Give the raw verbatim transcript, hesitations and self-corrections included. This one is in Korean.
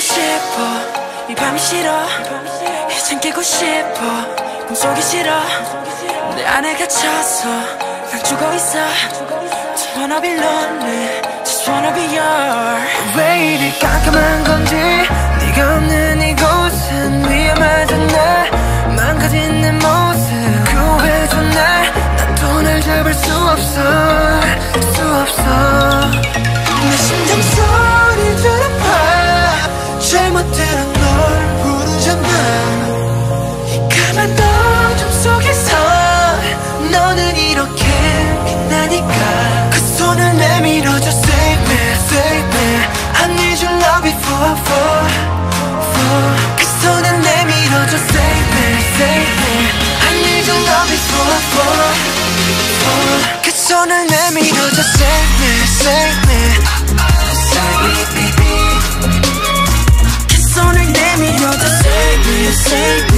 싶어 이 밤이 싫어 이젠 깨고 싶어 꿈속이 싫어 내 안에 갇혀서 난 죽어있어 Just wanna be lonely Just wanna be yours 왜 이리 깜깜한 건지 네가 없는 이곳은 위험하잖아 망가진 내 모습 구해줘 날 난 돈을 잡을 수 없어 수 없어 내 심장 소리 들어봐 잘못 들은 널 부르잖아 이 까만 어둠 속에서 너는 이렇게 빛나니까 그 손을 내밀어줘 Save me, save me I need your love before, for, for 그 손을 내밀어줘 Save me, save me I need your love before, for, for 그 손을 내밀어줘 Save me, save me Save me, baby 그 손을 내밀어줘 Save me, save me